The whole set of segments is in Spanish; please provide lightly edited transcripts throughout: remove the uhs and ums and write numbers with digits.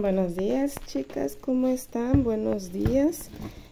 Buenos días, chicas, ¿cómo están? Buenos días.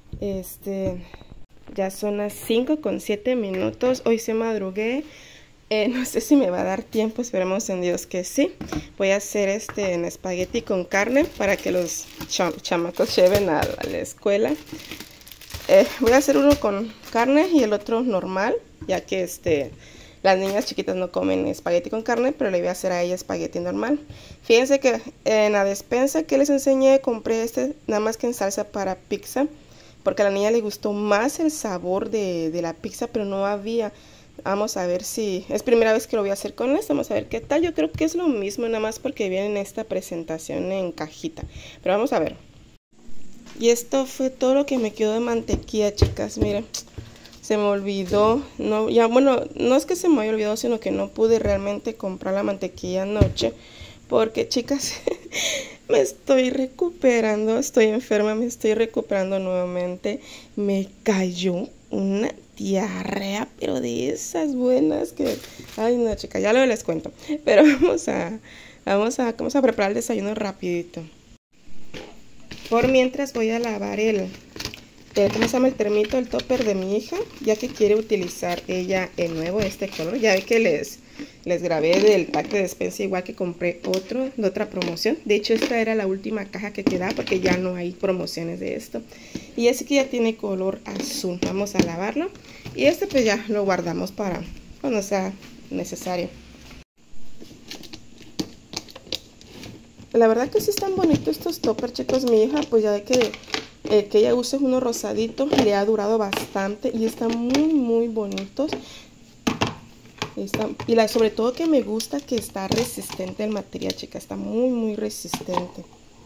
Ya son las 5:07. Hoy se madrugué. No sé si me va a dar tiempo, esperemos en Dios que sí. Voy a hacer en espagueti con carne para que los chamacos lleven a la escuela. Voy a hacer uno con carne y el otro normal, ya que las niñas chiquitas no comen espagueti con carne, pero le voy a hacer a ella espagueti normal. Fíjense que en la despensa que les enseñé compré nada más que en salsa para pizza, porque a la niña le gustó más el sabor de la pizza, pero no había. Vamos a ver si es primera vez que lo voy a hacer con esto. Vamos a ver qué tal. Yo creo que es lo mismo, nada más porque viene en esta presentación en cajita. Pero vamos a ver. Y esto fue todo lo que me quedó de mantequilla, chicas. Miren, se me olvidó. No, ya, bueno, no es que se me haya olvidado, sino que no pude realmente comprar la mantequilla anoche. Porque, chicas, me estoy recuperando. Estoy enferma, me estoy recuperando nuevamente. Me cayó una diarrea, pero de esas buenas que... Ay, no, chicas, ya luego les cuento. Pero vamos a preparar el desayuno rapidito. Por mientras voy a lavar ¿cómo se llama? El termito, el topper de mi hija, ya que quiere utilizar ella el nuevo, color. Ya ve que les grabé del pack de despensa, igual que compré otro de otra promoción. De hecho, esta era la última caja que quedaba porque ya no hay promociones de esto. Y así que ya tiene color azul. Vamos a lavarlo. Y pues ya lo guardamos para cuando sea necesario. La verdad que sí están bonitos estos toppers, chicos. Mi hija, pues ya ve que ella usa uno rosadito, le ha durado bastante y están muy muy bonitos. Sobre todo que me gusta que está resistente el material, chicas. Está muy muy resistente.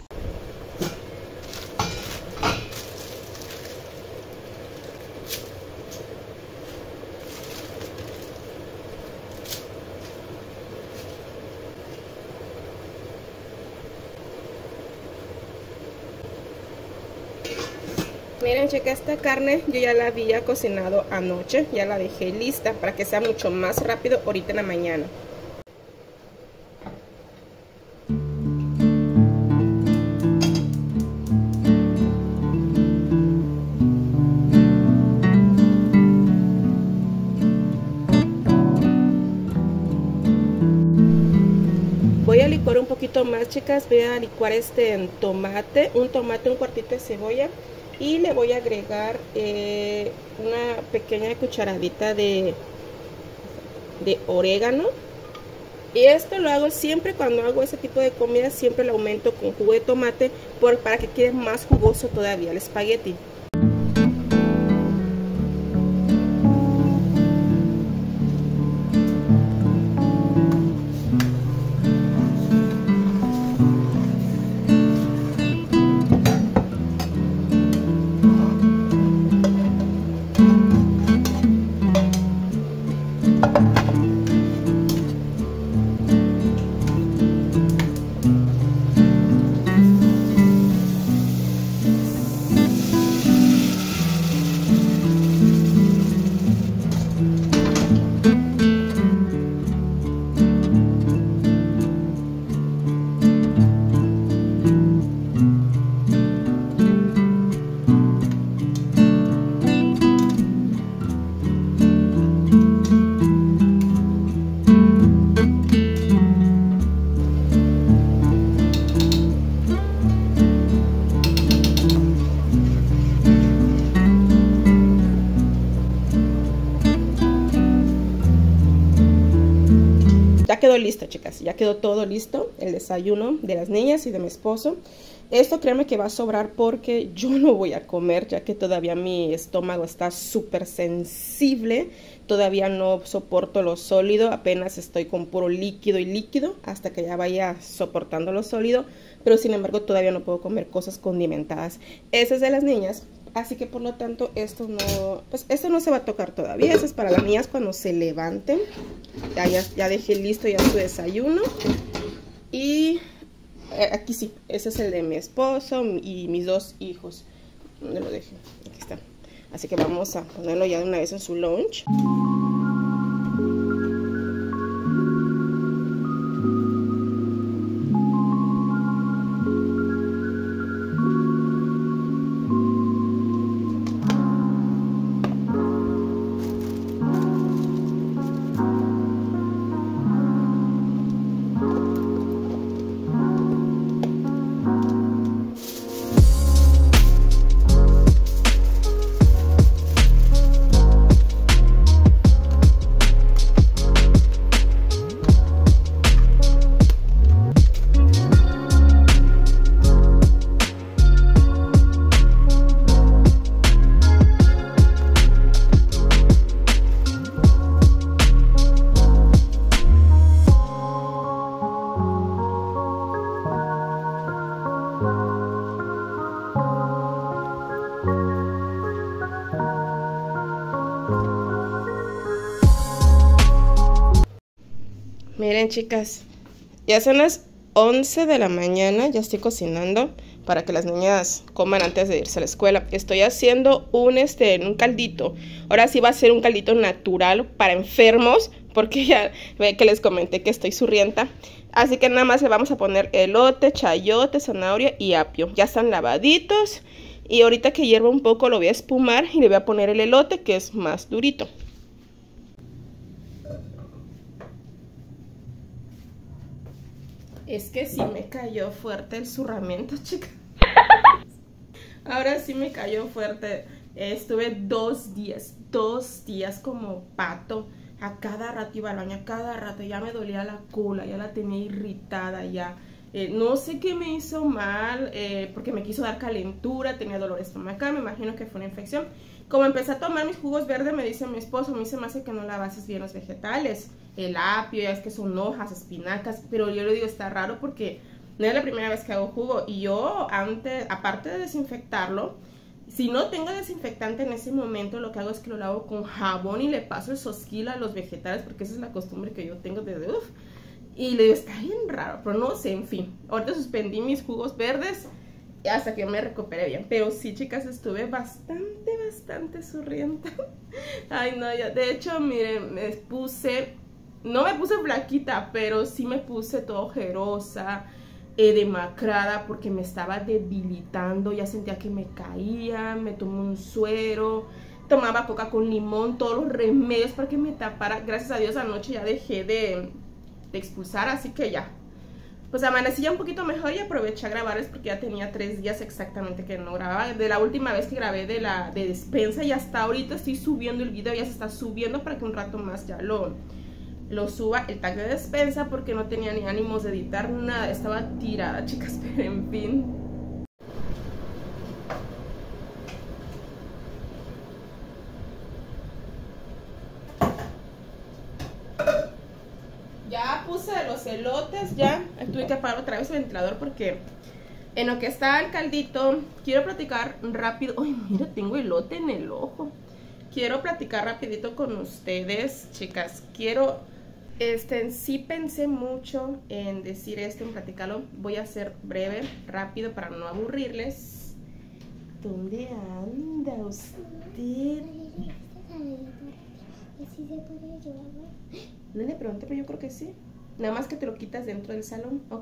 Miren, chicas, esta carne yo ya la había cocinado anoche, ya la dejé lista para que sea mucho más rápido ahorita en la mañana. Voy a licuar un poquito más, chicas. Voy a licuar un tomate, un cuartito de cebolla. Y le voy a agregar una pequeña cucharadita de orégano. Y esto lo hago siempre cuando hago ese tipo de comida. Siempre lo aumento con jugo de tomate para que quede más jugoso todavía el espagueti. Ya quedó listo, chicas, ya quedó todo listo, el desayuno de las niñas y de mi esposo. Esto créanme que va a sobrar porque yo no voy a comer, ya que todavía mi estómago está súper sensible. Todavía no soporto lo sólido, apenas estoy con puro líquido y líquido hasta que ya vaya soportando lo sólido. Pero sin embargo todavía no puedo comer cosas condimentadas. Ese es de las niñas, así que por lo tanto esto no se va a tocar todavía. Eso es para las niñas cuando se levanten. Ya dejé listo ya su desayuno. Y aquí sí, ese es el de mi esposo y mis dos hijos. ¿Dónde lo dejé? Aquí está. Así que vamos a ponerlo ya de una vez en su lunch. Miren, chicas, ya son las 11 de la mañana, ya estoy cocinando para que las niñas coman antes de irse a la escuela. Estoy haciendo un caldito. Ahora sí va a ser un caldito natural para enfermos, porque ya ve que les comenté que estoy zurrienta. Así que nada más le vamos a poner elote, chayote, zanahoria y apio. Ya están lavaditos. Y ahorita que hierva un poco lo voy a espumar y le voy a poner el elote, que es más durito. Es que sí me cayó fuerte el zurramiento, chicas. Ahora sí me cayó fuerte. Estuve 2 días como pato. A cada rato iba al baño, a cada rato. Ya me dolía la cola, ya la tenía irritada ya. No sé qué me hizo mal, porque me quiso dar calentura, tenía dolor estomacal, me imagino que fue una infección. Como empecé a tomar mis jugos verdes, me dice mi esposo, me dice, me hace que no lavases bien los vegetales. El apio, ya es que son hojas, espinacas, pero yo le digo, está raro porque no es la primera vez que hago jugo. Y yo antes, aparte de desinfectarlo, si no tengo desinfectante en ese momento, lo que hago es que lo lavo con jabón y le paso el sosquil a los vegetales, porque esa es la costumbre que yo tengo desde uff. Y le digo, está bien raro, pero no sé, en fin. Ahorita suspendí mis jugos verdes hasta que me recuperé bien. Pero sí, chicas, estuve bastante zurrienta. Ay, no, ya. De hecho, miren, no me puse flaquita, pero sí me puse toda ojerosa, demacrada, porque me estaba debilitando. Ya sentía que me caía, me tomé un suero, tomaba coca con limón, todos los remedios para que me tapara. Gracias a Dios anoche ya dejé de expulsar, así que ya, pues amanecí ya un poquito mejor y aproveché a grabarles porque ya tenía 3 días exactamente que no grababa. De la última vez que grabé de despensa y hasta ahorita estoy subiendo el video, ya se está subiendo para que un rato más ya lo suba el tag de despensa, porque no tenía ni ánimos de editar nada, estaba tirada, chicas, pero en fin. Ya puse los elotes, ya tuve que apagar otra vez el ventilador porque en lo que está el caldito, quiero platicar rápido. Ay, mira, tengo elote en el ojo. Quiero platicar rapidito con ustedes, chicas. Sí pensé mucho en decir esto, en platicarlo. Voy a ser breve, rápido, para no aburrirles. ¿Dónde anda usted? ¿Así se puede llevar? No le pregunté, pero yo creo que sí. Nada más que te lo quitas dentro del salón, ¿ok?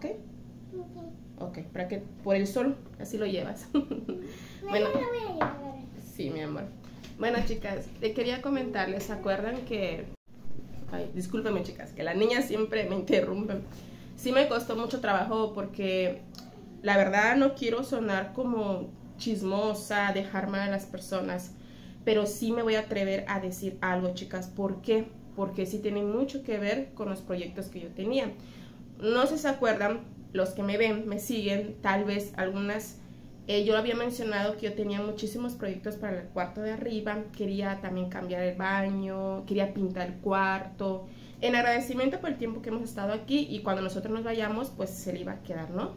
Ok, para que por el sol así lo llevas. Bueno, lo voy a llevar. Sí, mi amor. Bueno, chicas, quería comentarles, ¿se acuerdan que... Ay, discúlpenme, chicas, que las niñas siempre me interrumpen. Sí me costó mucho trabajo porque la verdad no quiero sonar como chismosa, dejar mal a las personas, pero sí me voy a atrever a decir algo, chicas. ¿Por qué? Porque sí tiene mucho que ver con los proyectos que yo tenía. No sé si se acuerdan, los que me ven, me siguen, tal vez algunas, yo había mencionado que yo tenía muchísimos proyectos para el cuarto de arriba. Quería también cambiar el baño, quería pintar el cuarto, en agradecimiento por el tiempo que hemos estado aquí, y cuando nosotros nos vayamos, pues se le iba a quedar, ¿no?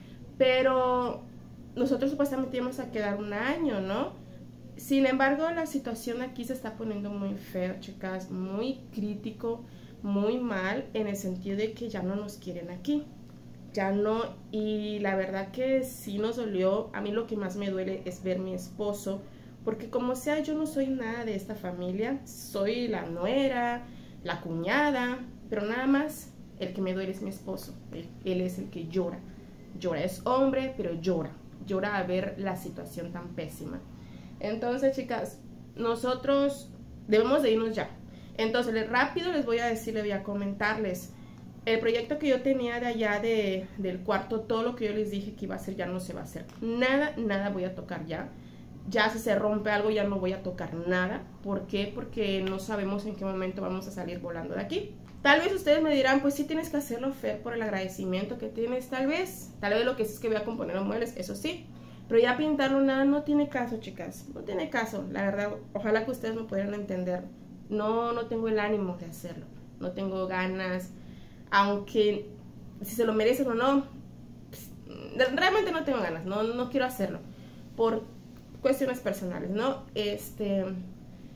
Pero nosotros supuestamente íbamos a quedar 1 año, ¿no? Sin embargo, la situación aquí se está poniendo muy fea, chicas, muy crítico, muy mal, en el sentido de que ya no nos quieren aquí, ya no, y la verdad que sí nos dolió. A mí lo que más me duele es ver a mi esposo, porque como sea, yo no soy nada de esta familia, soy la nuera, la cuñada, pero nada más el que me duele es mi esposo. Él es el que llora, es hombre, pero llora a ver la situación tan pésima. Entonces, chicas, nosotros debemos de irnos ya. Entonces, rápido les voy a decir, les voy a comentarles. El proyecto que yo tenía de allá del cuarto, todo lo que yo les dije que iba a hacer ya no se va a hacer. Nada voy a tocar ya. Ya si se rompe algo ya no voy a tocar nada. ¿Por qué? Porque no sabemos en qué momento vamos a salir volando de aquí. Tal vez ustedes me dirán, pues sí tienes que hacerlo, Fer, por el agradecimiento que tienes. Tal vez lo que sí es que voy a componer los muebles, eso sí. Pero ya pintarlo nada, no tiene caso, chicas. No tiene caso, la verdad. Ojalá que ustedes me pudieran entender. No tengo el ánimo de hacerlo. No tengo ganas. Aunque si se lo merecen o no, pues, realmente no tengo ganas. No quiero hacerlo. Por cuestiones personales, ¿no?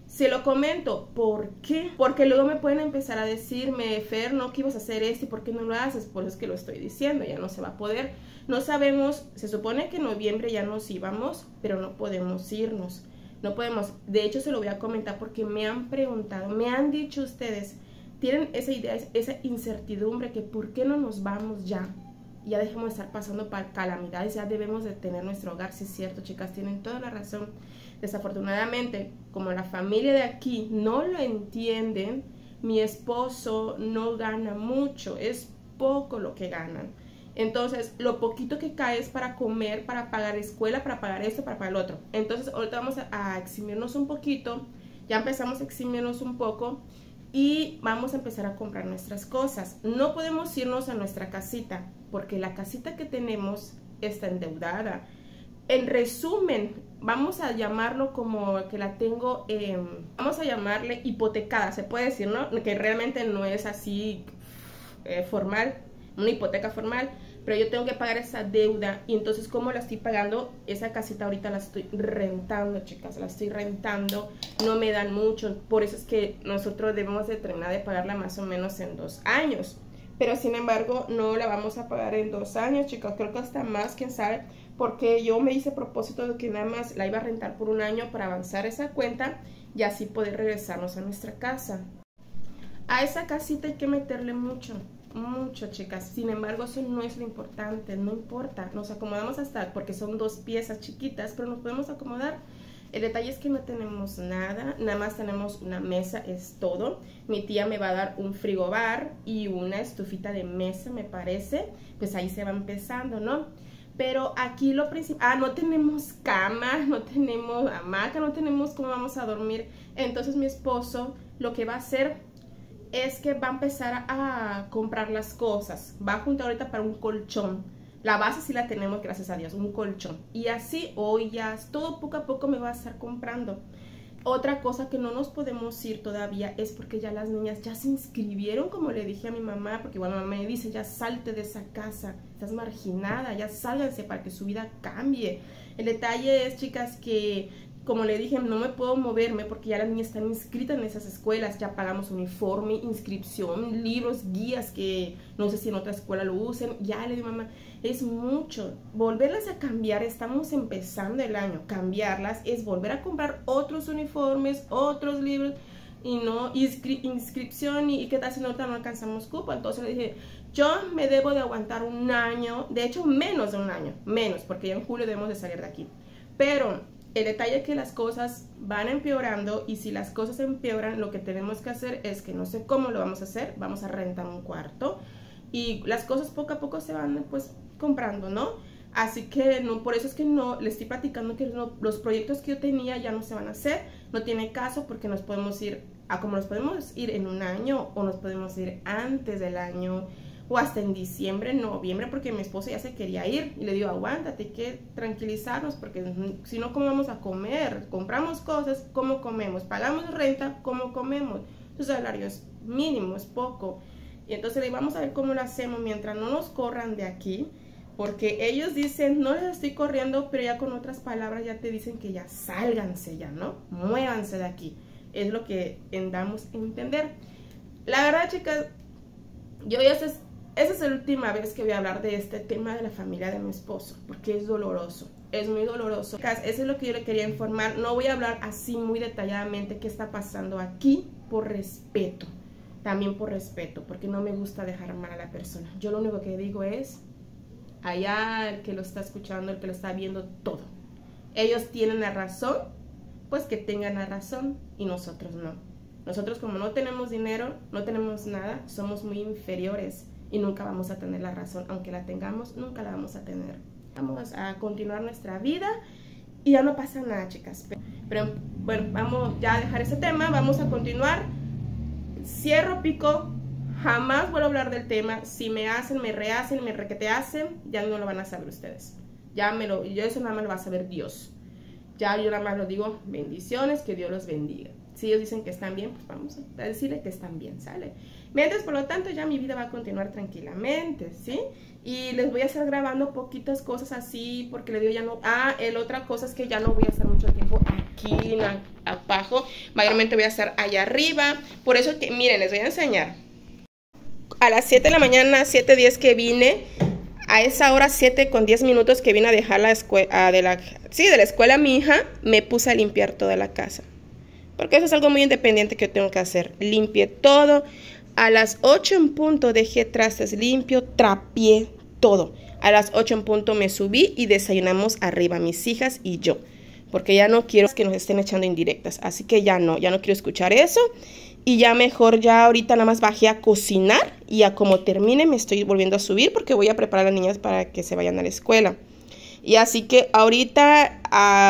Se lo comento, ¿por qué? Porque luego me pueden empezar a decirme, Fer, no, que ibas a hacer esto, ¿y por qué no lo haces? Por eso es que lo estoy diciendo, ya no se va a poder. No sabemos, se supone que en noviembre ya nos íbamos, pero no podemos irnos. No podemos, de hecho se lo voy a comentar porque me han preguntado, me han dicho ustedes, tienen esa idea, esa incertidumbre que ¿por qué no nos vamos ya? Ya dejemos de estar pasando por calamidades, ya debemos de tener nuestro hogar. Sí es cierto, chicas, tienen toda la razón. Desafortunadamente, como la familia de aquí no lo entienden, mi esposo no gana mucho, es poco lo que ganan. Entonces, lo poquito que cae es para comer, para pagar escuela, para pagar esto, para pagar el otro. Entonces, ahorita vamos a eximirnos un poquito, ya empezamos a eximirnos un poco y vamos a empezar a comprar nuestras cosas. No podemos irnos a nuestra casita, porque la casita que tenemos está endeudada. En resumen, vamos a llamarlo como que la tengo, vamos a llamarle hipotecada, se puede decir, ¿no? Que realmente no es así formal, una hipoteca formal, pero yo tengo que pagar esa deuda. Y entonces, ¿cómo la estoy pagando? Esa casita ahorita la estoy rentando, chicas, la estoy rentando, no me dan mucho, por eso es que nosotros debemos de terminar de pagarla más o menos en 2 años. Pero sin embargo, no la vamos a pagar en 2 años, chicas, creo que hasta más, quién sabe, porque yo me hice propósito de que nada más la iba a rentar por 1 año para avanzar esa cuenta y así poder regresarnos a nuestra casa. A esa casita hay que meterle mucho, chicas. Sin embargo, eso no es lo importante, no importa. Nos acomodamos hasta, porque son 2 piezas chiquitas, pero nos podemos acomodar. El detalle es que no tenemos nada, nada más tenemos una mesa, es todo. Mi tía me va a dar un frigobar y una estufita de mesa, me parece. Pues ahí se va empezando, ¿no? Pero aquí lo principal, no tenemos cama, no tenemos hamaca, no tenemos cómo vamos a dormir. Entonces mi esposo lo que va a hacer es que va a empezar a comprar las cosas. Va a juntar ahorita para un colchón. La base sí la tenemos, gracias a Dios, un colchón. Y así, ollas, todo poco a poco me va a estar comprando. Otra cosa que no nos podemos ir todavía es porque ya las niñas ya se inscribieron, como le dije a mi mamá, porque bueno, mamá me dice, ya salte de esa casa, estás marginada, ya sálganse para que su vida cambie. El detalle es, chicas, que como le dije, no me puedo moverme porque ya las niñas están inscritas en esas escuelas, ya pagamos uniforme, inscripción, libros, guías que no sé si en otra escuela lo usen. Ya le digo, mamá, es mucho, volverlas a cambiar, estamos empezando el año, cambiarlas es volver a comprar otros uniformes, otros libros y no inscripción y qué tal si no alcanzamos cupo. Entonces le dije, yo me debo de aguantar 1 año, de hecho menos de 1 año, menos, porque ya en julio debemos de salir de aquí, pero el detalle es que las cosas van empeorando y si las cosas empeoran, lo que tenemos que hacer es que no sé cómo lo vamos a hacer, vamos a rentar un cuarto y las cosas poco a poco se van pues comprando, ¿no? Así que no, por eso es que no, le estoy platicando que no, los proyectos que yo tenía ya no se van a hacer, no tiene caso porque nos podemos ir a como nos podemos ir en 1 año o nos podemos ir antes del año o hasta en diciembre, noviembre, porque mi esposo ya se quería ir y le digo, aguántate, hay que tranquilizarnos porque si no, ¿cómo vamos a comer? Compramos cosas, ¿cómo comemos? Pagamos renta, ¿cómo comemos? Su salario es mínimo, es poco. Y entonces le digo, vamos a ver cómo lo hacemos mientras no nos corran de aquí, porque ellos dicen, no les estoy corriendo, pero ya con otras palabras ya te dicen que ya sálganse ya, ¿no? Muévanse de aquí. Es lo que damos a entender. La verdad, chicas, yo ya sé. Esa es la última vez que voy a hablar de este tema de la familia de mi esposo, porque es doloroso, es muy doloroso. Eso es lo que yo le quería informar. No voy a hablar así muy detalladamente qué está pasando aquí por respeto, también por respeto, porque no me gusta dejar mal a la persona. Yo lo único que digo es, allá el que lo está escuchando, el que lo está viendo, todo. Ellos tienen la razón, pues que tengan la razón y nosotros no. Nosotros como no tenemos dinero, no tenemos nada, somos muy inferiores. Y nunca vamos a tener la razón, aunque la tengamos, nunca la vamos a tener. Vamos a continuar nuestra vida y ya no pasa nada, chicas. Pero bueno, vamos ya a dejar ese tema, vamos a continuar. Cierro pico, jamás vuelvo a hablar del tema. Si me hacen, me rehacen, me requete hacen, ya no lo van a saber ustedes. Yo eso nada más lo va a saber Dios. Ya yo nada más lo digo, bendiciones, que Dios los bendiga. Si ellos dicen que están bien, pues vamos a decirle que están bien, ¿sale? Mientras, por lo tanto, ya mi vida va a continuar tranquilamente, ¿sí? Y les voy a estar grabando poquitas cosas así, porque le digo ya no... la otra cosa es que ya no voy a estar mucho tiempo esquina, abajo. Mayormente voy a estar allá arriba. Por eso que, miren, les voy a enseñar. A las 7 de la mañana, 7:10 que vine, a esa hora 7:10 que vine a dejar la escuela, de la escuela a mi hija, me puse a limpiar toda la casa. Porque eso es algo muy independiente que yo tengo que hacer. Limpié todo. A las 8 en punto dejé trastes limpio, trapié todo. A las 8 en punto me subí y desayunamos arriba, mis hijas y yo. Porque ya no quiero que nos estén echando indirectas. Así que ya no quiero escuchar eso. Y ya mejor, ya ahorita nada más bajé a cocinar. Y a como termine me estoy volviendo a subir porque voy a preparar a las niñas para que se vayan a la escuela. Y así que ahorita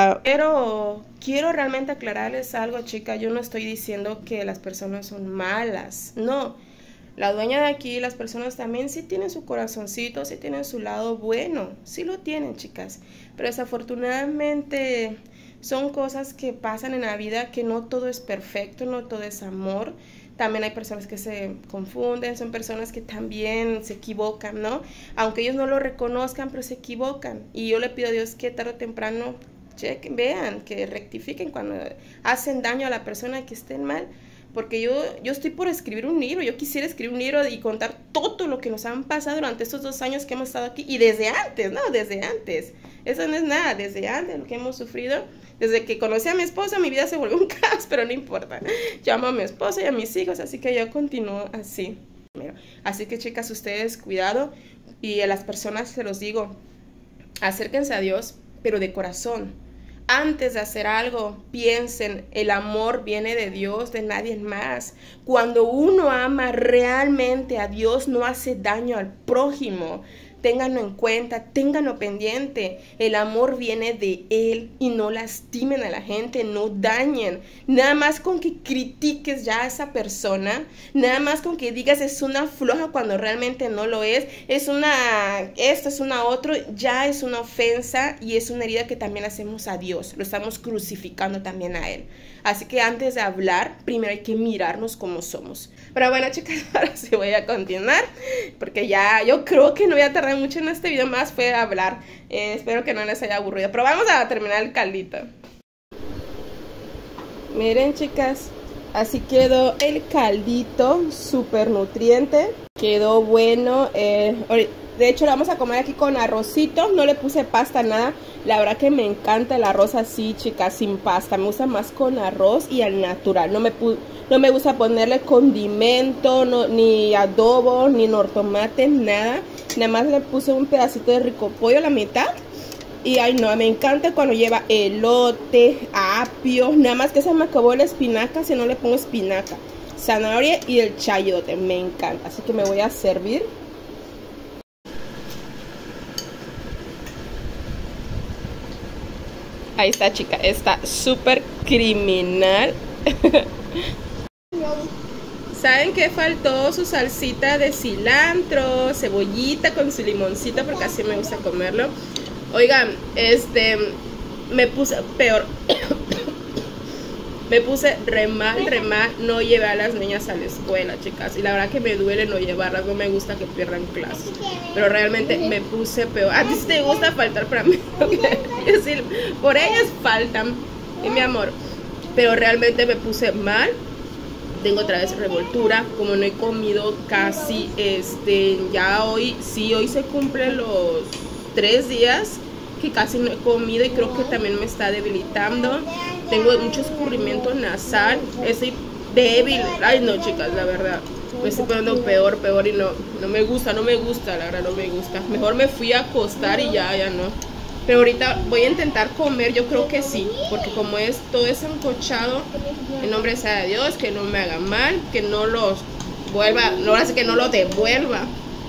quiero realmente aclararles algo, chicas. Yo no estoy diciendo que las personas son malas. No. La dueña de aquí, las personas también sí tienen su corazoncito, sí tienen su lado bueno. Sí lo tienen, chicas. Pero desafortunadamente son cosas que pasan en la vida, que no todo es perfecto, no todo es amor. También hay personas que se confunden, son personas que también se equivocan, ¿no? Aunque ellos no lo reconozcan, pero se equivocan. Y yo le pido a Dios que tarde o temprano chequen, vean, que rectifiquen cuando hacen daño a la persona, que estén mal. Porque yo estoy por escribir un libro. Yo quisiera escribir un libro y contar todo lo que nos han pasado durante estos 2 años que hemos estado aquí. Y desde antes, ¿no? Desde antes. Eso no es nada. Desde antes, lo que hemos sufrido. Desde que conocí a mi esposa, mi vida se volvió un caos, pero no importa. Yo amo a mi esposa y a mis hijos, así que yo continúo así. Así que, chicas, ustedes, cuidado. Y a las personas se los digo, acérquense a Dios, pero de corazón. Antes de hacer algo, piensen, el amor viene de Dios, de nadie más. Cuando uno ama realmente a Dios, no hace daño al prójimo. Ténganlo en cuenta, ténganlo pendiente. El amor viene de Él y no lastimen a la gente, no dañen. Nada más con que critiques ya a esa persona, nada más con que digas es una floja cuando realmente no lo es, esto es una otro, ya es una ofensa y es una herida que también hacemos a Dios. Lo estamos crucificando también a Él. Así que antes de hablar, primero hay que mirarnos como somos. Pero bueno, chicas, ahora sí voy a continuar, porque ya yo creo que no voy a tardar mucho en este video, más fue hablar. Espero que no les haya aburrido, pero vamos a terminar el caldito. Miren, chicas, así quedó el caldito, súper nutriente, quedó bueno. De hecho lo vamos a comer aquí con arrocito, no le puse pasta, nada. La verdad que me encanta el arroz así, chicas, sin pasta. Me gusta más con arroz y al natural. No me gusta ponerle condimento, ni adobo, ni nortomate, nada. Nada más le puse un pedacito de rico pollo a la mitad. Y ay no, me encanta cuando lleva elote, apio. Nada más que se me acabó la espinaca, si no le pongo espinaca, zanahoria y el chayote. Me encanta, así que me voy a servir. Ahí está, chica, está súper criminal. ¿Saben qué faltó? Su salsita de cilantro, cebollita con su limoncito, porque así me gusta comerlo. Oigan, me puse peor. Me puse re mal, no llevé a las niñas a la escuela, chicas. Y la verdad que me duele no llevarlas, no me gusta que pierdan clases. Pero realmente me puse peor. A ti sí te gusta faltar para mí. Yo sí, por ellas faltan, mi amor. Pero realmente me puse mal. Tengo otra vez revoltura, como no he comido casi, ya hoy se cumplen los 3 días que casi no he comido y creo que también me está debilitando. Tengo mucho escurrimiento nasal, estoy débil. Ay no, chicas, la verdad, me estoy poniendo peor y no me gusta, la verdad no me gusta. Mejor me fui a acostar y ya no. Pero ahorita voy a intentar comer, yo creo que sí, porque como todo es sancochado, en nombre sea de Dios, que no me haga mal, que no los vuelva, no hace que no lo devuelva.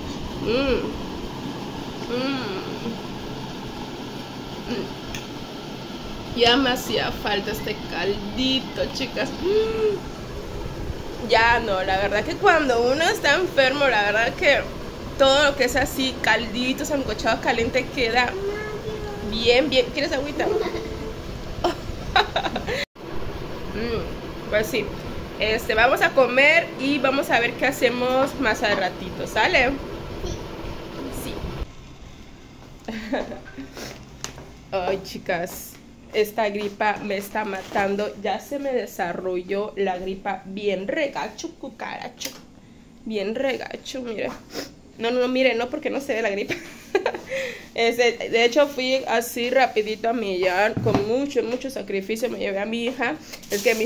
Ya me hacía falta este caldito, chicas. Ya no, la verdad que cuando uno está enfermo, la verdad que todo lo que es así, caldito, sancochado, caliente, queda bien. ¿Quieres agüita? Pues sí, vamos a comer y vamos a ver qué hacemos más al ratito, ¿sale? Sí. Ay, chicas, esta gripa me está matando. Ya se me desarrolló la gripa bien regacho, cucaracho. Bien regacho, mire. No, mire, no, porque no se ve la gripa. De hecho, fui así rapidito a Millán, con mucho sacrificio. Me llevé a mi hija. Es que mi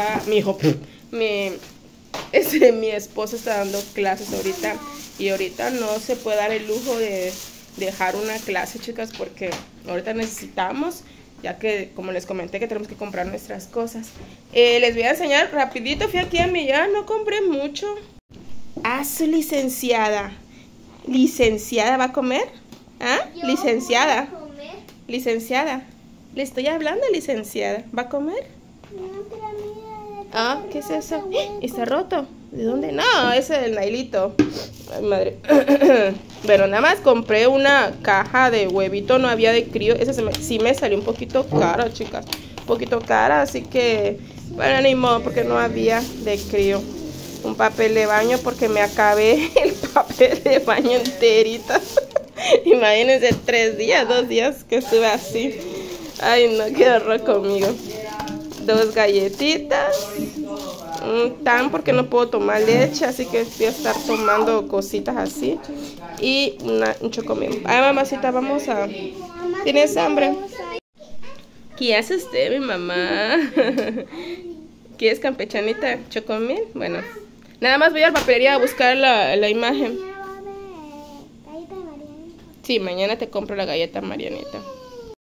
esposo está dando clases ahorita. Y ahorita no se puede dar el lujo de dejar una clase, chicas, porque ahorita necesitamos, ya que, como les comenté, que tenemos que comprar nuestras cosas. Les voy a enseñar rapidito. Fui aquí a Millán, no compré mucho. Ah, su licenciada. ¿Licenciada va a comer? ¿Ah? Licenciada. Licenciada. Le estoy hablando, licenciada. ¿Va a comer? No, pero mira. Ah, ¿qué es eso? ¿Está roto? ¿De dónde? No, ese es el Nailito. Ay, madre. Bueno, nada más compré una caja de huevito, no había de crío. Esa sí me salió un poquito cara, chicas. Un poquito cara, así que, bueno, ni modo, porque no había de crío. Un papel de baño, porque me acabé el papel de baño enterito. Imagínense 2 días que estuve así. Ay, no, qué horror conmigo. 2 galletitas. Un tan, porque no puedo tomar leche, así que voy a estar tomando cositas así. Y un chocomil. Ay, mamacita, vamos a... ¿Tienes hambre? ¿Qué hace usted, mi mamá? ¿Quieres campechanita chocomil? Bueno, nada más voy a la papelería a buscar la imagen. Sí, mañana te compro la galleta Marianita.